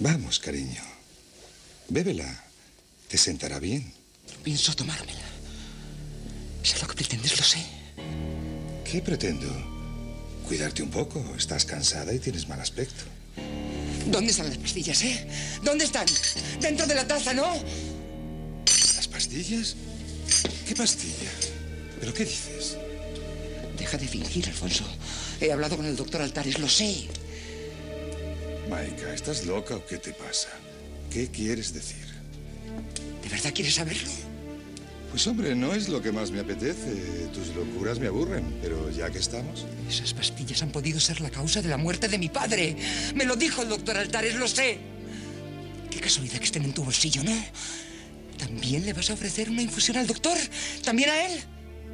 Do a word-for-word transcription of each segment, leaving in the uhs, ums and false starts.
Vamos, cariño. Bébela. Te sentará bien. Pienso tomármela. Sé lo que pretendes, lo sé. ¿Qué pretendo? Cuidarte un poco. Estás cansada y tienes mal aspecto. ¿Dónde están las pastillas, eh? ¿Dónde están? Dentro de la taza, ¿no? ¿Las pastillas? ¿Qué pastilla? ¿Pero qué dices? Deja de fingir, Alfonso. He hablado con el doctor Altares, lo sé. Maika, ¿estás loca o qué te pasa? ¿Qué quieres decir? ¿De verdad quieres saberlo? Pues hombre, no es lo que más me apetece. Tus locuras me aburren, pero ya que estamos... Esas pastillas han podido ser la causa de la muerte de mi padre. Me lo dijo el doctor Altares, lo sé. Qué casualidad que estén en tu bolsillo, ¿no? ¿También le vas a ofrecer una infusión al doctor? ¿También a él?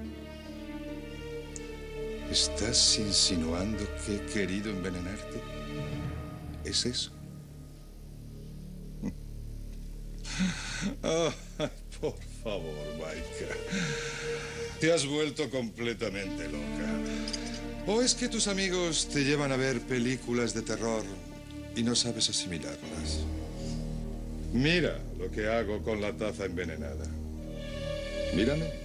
¿Estás insinuando que he querido envenenarte? ¿Es eso? Oh, por favor, Maika. Te has vuelto completamente loca. ¿O es que tus amigos te llevan a ver películas de terror y no sabes asimilarlas? Mira lo que hago con la taza envenenada. Mírame.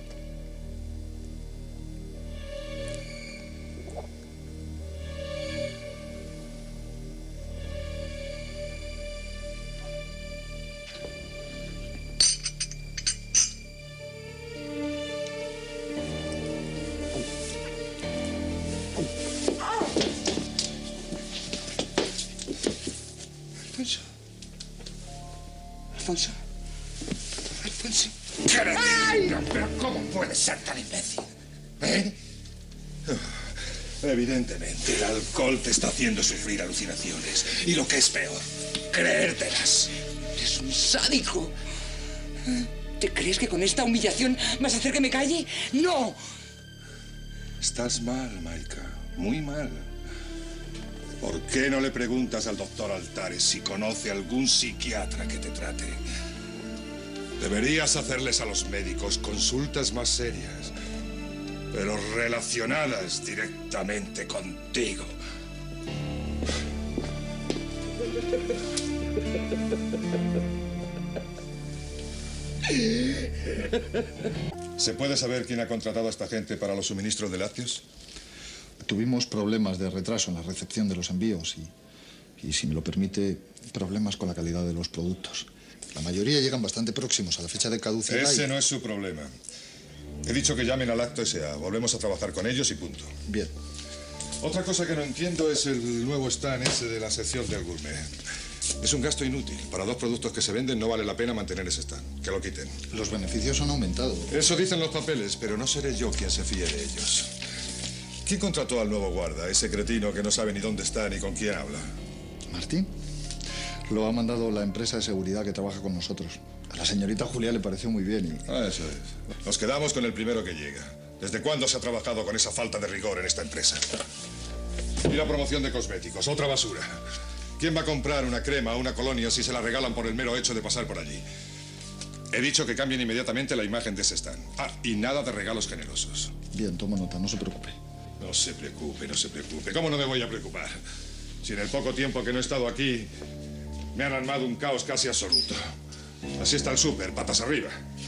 Alfonso. Alfonso. Alfonso. ¡Ay! ¿Pero cómo puedes ser tan imbécil? ¿Eh? Evidentemente, el alcohol te está haciendo sufrir alucinaciones. Y lo que es peor, creértelas. Eres un sádico. ¿Te crees que con esta humillación vas a hacer que me calle? ¡No! Estás mal, Maika. Muy mal. ¿Por qué no le preguntas al doctor Altares si conoce algún psiquiatra que te trate? Deberías hacerles a los médicos consultas más serias, pero relacionadas directamente contigo. ¿Se puede saber quién ha contratado a esta gente para los suministros de lácteos? Tuvimos problemas de retraso en la recepción de los envíos y, y, si me lo permite, problemas con la calidad de los productos. La mayoría llegan bastante próximos a la fecha de caducidad. Ese y... no es su problema. He dicho que llamen a Lacto S A. Volvemos a trabajar con ellos y punto. Bien. Otra cosa que no entiendo es el nuevo stand ese de la sección del gourmet. Es un gasto inútil. Para dos productos que se venden no vale la pena mantener ese stand. Que lo quiten. Los beneficios han aumentado. Eso dicen los papeles, pero no seré yo quien se fíe de ellos. ¿Quién contrató al nuevo guarda? Ese cretino que no sabe ni dónde está ni con quién habla. ¿Martín? Lo ha mandado la empresa de seguridad que trabaja con nosotros. A la señorita Julia le pareció muy bien y... Ah, eso es. Nos quedamos con el primero que llega. ¿Desde cuándo se ha trabajado con esa falta de rigor en esta empresa? Y la promoción de cosméticos, otra basura. ¿Quién va a comprar una crema o una colonia si se la regalan por el mero hecho de pasar por allí? He dicho que cambien inmediatamente la imagen de ese stand. Ah, y nada de regalos generosos. Bien, tomo nota, no se preocupe. No se preocupe, no se preocupe. ¿Cómo no me voy a preocupar? Si en el poco tiempo que no he estado aquí me han armado un caos casi absoluto. Así está el súper, patas arriba.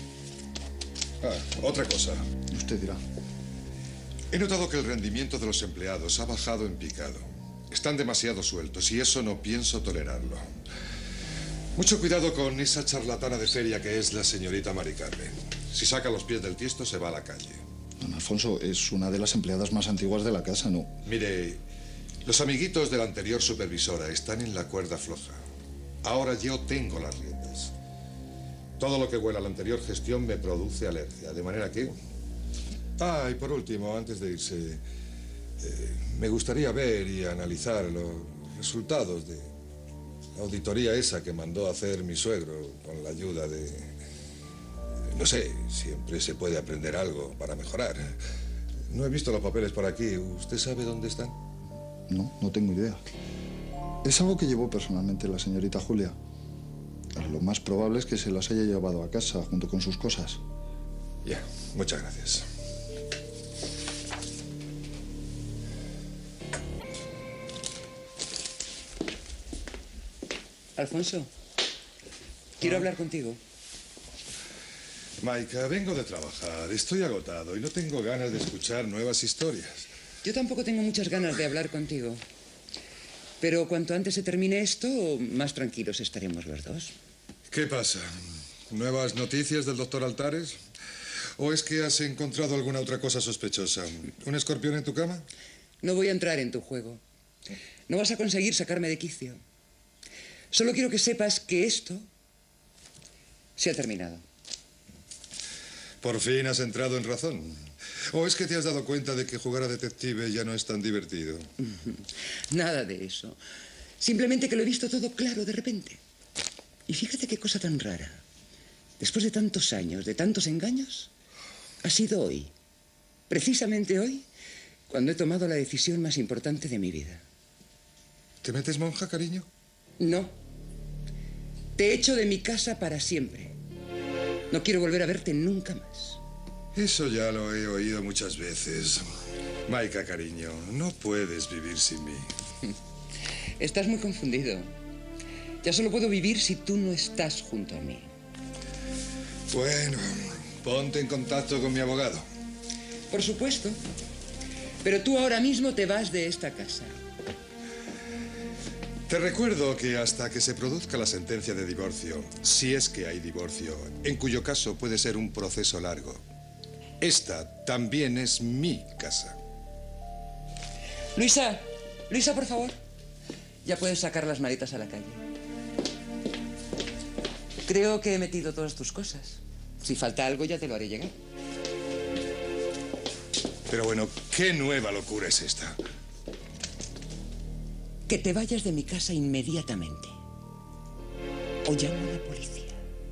Ah, otra cosa. Usted dirá. He notado que el rendimiento de los empleados ha bajado en picado. Están demasiado sueltos y eso no pienso tolerarlo. Mucho cuidado con esa charlatana de feria que es la señorita Mari Carmen. Si saca los pies del tiesto, se va a la calle. Don Alfonso es una de las empleadas más antiguas de la casa, ¿no? Mire, los amiguitos de la anterior supervisora están en la cuerda floja. Ahora yo tengo las riendas. Todo lo que huela a la anterior gestión me produce alergia, de manera que... Ah, y por último, antes de irse, eh, me gustaría ver y analizar los resultados de la auditoría esa que mandó a hacer mi suegro con la ayuda de... No sé, siempre se puede aprender algo para mejorar. No he visto los papeles por aquí. ¿Usted sabe dónde están? No, no tengo idea. Es algo que llevó personalmente la señorita Julia. Lo más probable es que se las haya llevado a casa junto con sus cosas. Ya, muchas gracias. Alfonso, quiero hablar contigo. Maika, vengo de trabajar, estoy agotado y no tengo ganas de escuchar nuevas historias. Yo tampoco tengo muchas ganas de hablar contigo. Pero cuanto antes se termine esto, más tranquilos estaremos los dos. ¿Qué pasa? ¿Nuevas noticias del doctor Altares? ¿O es que has encontrado alguna otra cosa sospechosa? ¿Un escorpión en tu cama? No voy a entrar en tu juego. No vas a conseguir sacarme de quicio. Solo quiero que sepas que esto se ha terminado. ¿Por fin has entrado en razón? ¿O es que te has dado cuenta de que jugar a detective ya no es tan divertido? Nada de eso. Simplemente que lo he visto todo claro de repente. Y fíjate qué cosa tan rara. Después de tantos años, de tantos engaños, ha sido hoy, precisamente hoy, cuando he tomado la decisión más importante de mi vida. ¿Te metes monja, cariño? No. Te echo de mi casa para siempre. No quiero volver a verte nunca más. Eso ya lo he oído muchas veces. Maika, cariño, no puedes vivir sin mí. Estás muy confundido. Ya solo puedo vivir si tú no estás junto a mí. Bueno, ponte en contacto con mi abogado. Por supuesto. Pero tú ahora mismo te vas de esta casa. Te recuerdo que hasta que se produzca la sentencia de divorcio, si es que hay divorcio, en cuyo caso puede ser un proceso largo, esta también es mi casa. Luisa, Luisa, por favor. Ya puedes sacar las maletas a la calle. Creo que he metido todas tus cosas. Si falta algo ya te lo haré llegar. Pero bueno, ¿qué nueva locura es esta? Que te vayas de mi casa inmediatamente. O llamo a la policía.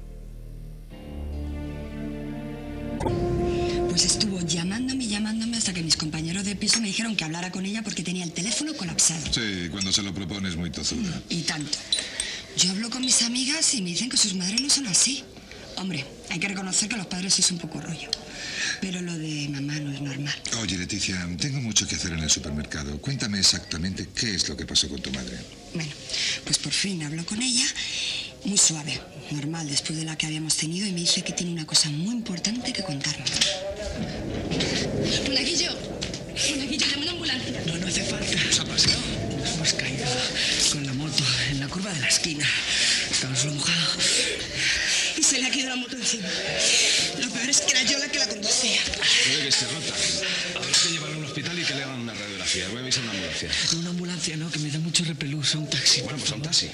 Pues estuvo llamándome y llamándome hasta que mis compañeros de piso me dijeron que hablara con ella porque tenía el teléfono colapsado. Sí, cuando se lo propones muy tozuda. Y tanto. Yo hablo con mis amigas y me dicen que sus madres no son así. Hombre, hay que reconocer que los padres es un poco rollo. Pero lo de mamá no es normal. Oye, Leticia, tengo mucho que hacer en el supermercado. Cuéntame exactamente qué es lo que pasó con tu madre. Bueno, pues por fin hablo con ella, muy suave, normal, después de la que habíamos tenido, y me dice que tiene una cosa muy importante que contarme. Monaguillo, Monaguillo, llama una ambulancia. No, no hace falta. ¿Qué os ha pasado? Hemos caído con la moto en la curva de la esquina. Estaba solo mojado. Y se le ha caído la moto encima. Lo peor es que era yo la que la conducía. Puede que esté rota. Habrá que llevarla a un hospital y que le hagan una radiografía. Voy a avisar a una ambulancia. No, una ambulancia no, que me da mucho repelús. A un taxi. Bueno, pues a un taxi.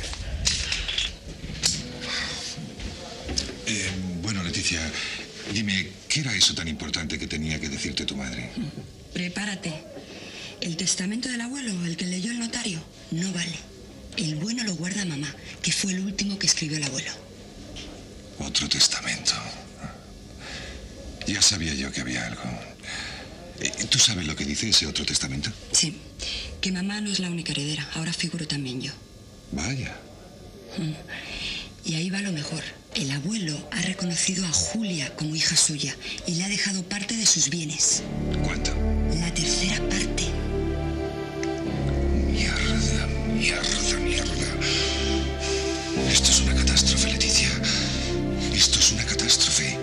Eh, bueno, Leticia, dime, ¿qué era eso tan importante que tenía que decirte tu madre? Prepárate. El testamento del abuelo, el que leyó el notario, no vale. El bueno lo guarda mamá, que fue el último que escribió el abuelo. Otro testamento. Ya sabía yo que había algo. Eh, ¿Tú sabes lo que dice ese otro testamento? Sí, que mamá no es la única heredera. Ahora figuro también yo. Vaya. Y ahí va lo mejor. El abuelo ha reconocido a Julia como hija suya y le ha dejado parte de sus bienes. ¿Cuánto? La tercera parte. Mierda, mierda, mierda. Esto es una catástrofe, Leticia. Esto es una catástrofe.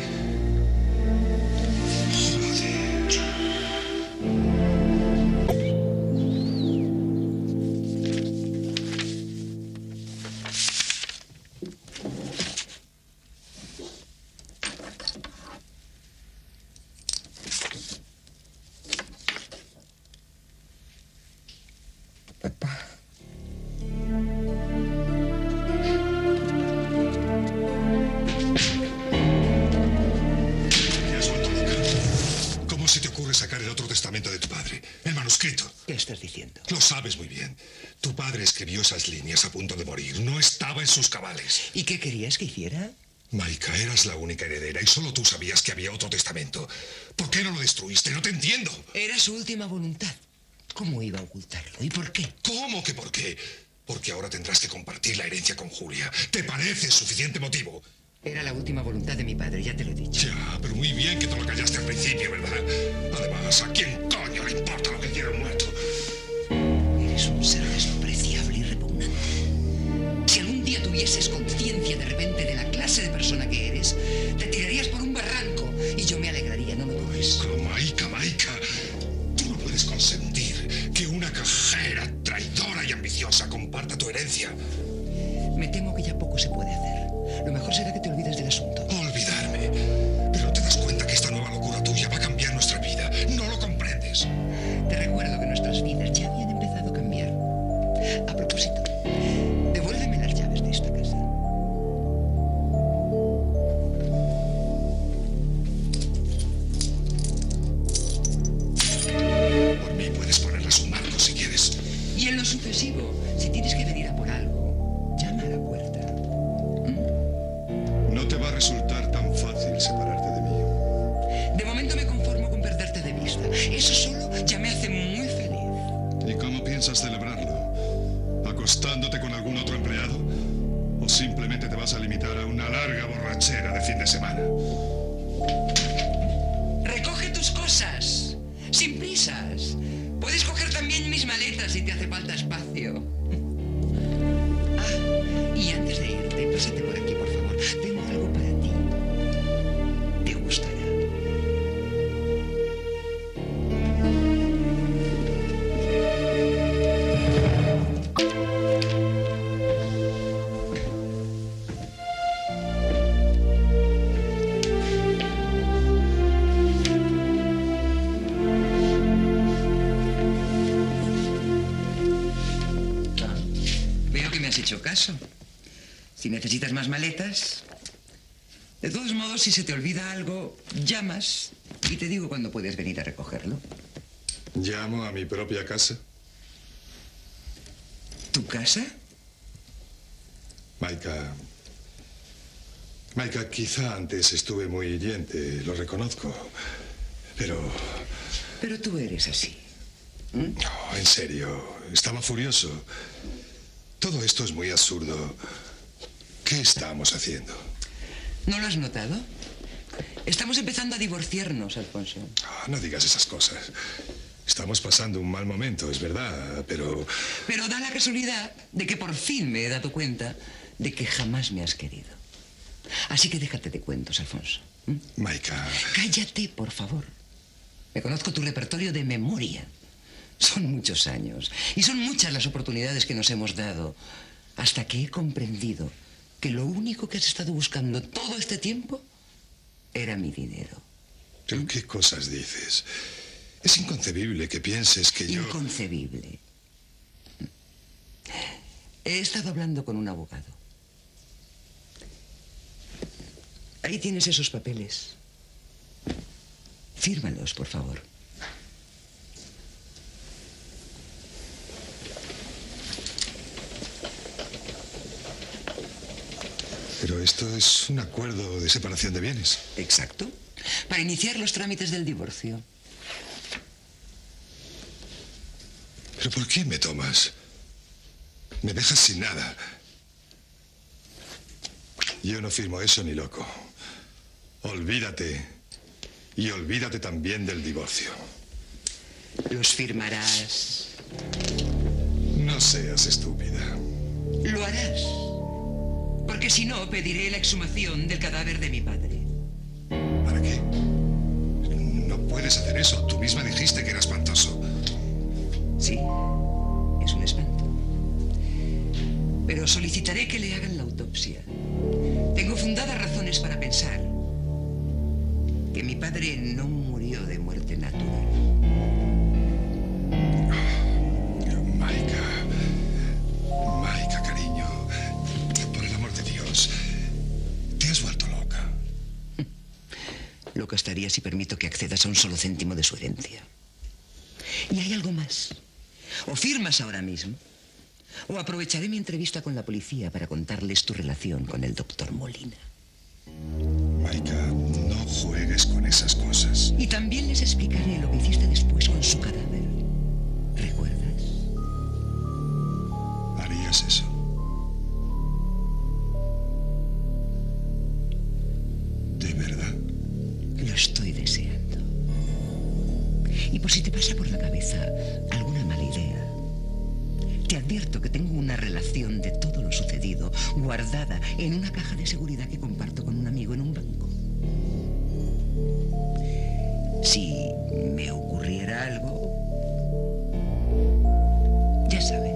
¿Qué estás diciendo? Lo sabes muy bien. Tu padre escribió esas líneas a punto de morir. No estaba en sus cabales. ¿Y qué querías que hiciera? Maika, eras la única heredera y solo tú sabías que había otro testamento. ¿Por qué no lo destruiste? No te entiendo. Era su última voluntad. ¿Cómo iba a ocultarlo? ¿Y por qué? ¿Cómo que por qué? Porque ahora tendrás que compartir la herencia con Julia. ¿Te parece suficiente motivo? Era la última voluntad de mi padre, ya te lo he dicho. Ya, pero muy bien que te lo callaste al principio, ¿verdad? Además, ¿a quién coño le importa lo que quiera un muerto? Eres un ser despreciable y repugnante. Si algún día tuvieses conciencia de repente de la clase de persona que eres, te tirarías por un barranco y yo me alegraría, ¿no me ocurres? Pero Maika, Maika, tú no puedes consentir que una cajera traidora y ambiciosa comparta tu herencia. Me temo que ya poco se puede hacer. Lo mejor será que te olvides del asunto. Olvidarme. Pero te das cuenta que esta nueva locura tuya va a cambiar nuestra vida. ¿No lo comprendes? Te recuerdo que nuestras vidas ya habían empezado a cambiar. A propósito, devuélveme las llaves de esta casa. Por mí puedes ponerlas un marco si quieres. Y en lo sucesivo, si tienes que venir a por algo, llama a la puerta. No te va a resultar tan fácil separarte de mí. De momento me conformo con perderte de vista. Eso solo ya me hace muy feliz. ¿Y cómo piensas celebrarlo? ¿Acostándote con algún otro empleado? ¿O simplemente te vas a limitar a una larga borrachera de fin de semana? Recoge tus cosas, sin prisas. Puedes coger también mis maletas si te hace falta espacio. Ah, y antes de irte, pásate por aquí, por favor. Tengo algo para ti. Te gustará. Veo que me has hecho caso. Si necesitas más maletas... De todos modos, si se te olvida algo, llamas y te digo cuándo puedes venir a recogerlo. ¿Llamo a mi propia casa? ¿Tu casa? Maika... Maika, quizá antes estuve muy hiriente, lo reconozco. Pero... Pero tú eres así. ¿Mm? No, en serio, estaba furioso. Todo esto es muy absurdo. ¿Qué estamos haciendo? ¿No lo has notado? Estamos empezando a divorciarnos, Alfonso. Oh, no digas esas cosas. Estamos pasando un mal momento, es verdad, pero... Pero da la casualidad de que por fin me he dado cuenta de que jamás me has querido. Así que déjate de cuentos, Alfonso. ¿Mm? Maika... Cállate, por favor. Me conozco tu repertorio de memoria. Son muchos años y son muchas las oportunidades que nos hemos dado hasta que he comprendido que lo único que has estado buscando todo este tiempo era mi dinero. ¿Pero qué cosas dices? Es inconcebible que pienses que yo... Inconcebible. He estado hablando con un abogado. Ahí tienes esos papeles. Fírmalos, por favor. Pero esto es un acuerdo de separación de bienes. Exacto. Para iniciar los trámites del divorcio. ¿Pero por qué me tomas? Me dejas sin nada. Yo no firmo eso ni loco. Olvídate. Y olvídate también del divorcio. Los firmarás. No seas estúpida. Lo harás. Porque si no, pediré la exhumación del cadáver de mi padre. ¿Para qué? No puedes hacer eso. Tú misma dijiste que era espantoso. Sí, es un espanto. Pero solicitaré que le hagan la autopsia. Tengo fundadas razones para pensar que mi padre no murió de muerte natural. Maika. Maika, cariño. Por el amor de Dios. Te has vuelto loca. Loca estaría si permito que accedas a un solo céntimo de su herencia. Y hay algo más. O firmas ahora mismo, o aprovecharé mi entrevista con la policía para contarles tu relación con el doctor Molina. Maika, no juegues con esas cosas. Y también les explicaré lo que hiciste después con su cadáver. ¿Recuerdas? ¿Harías eso? ¿De verdad? Lo estoy deseando. Y por si te pasa por la cabeza alguna mala idea, te advierto que tengo una relación de todo lo sucedido guardada guardada en una caja de seguridad que comparto con un amigo en un banco. Si me ocurriera algo, ya sabe.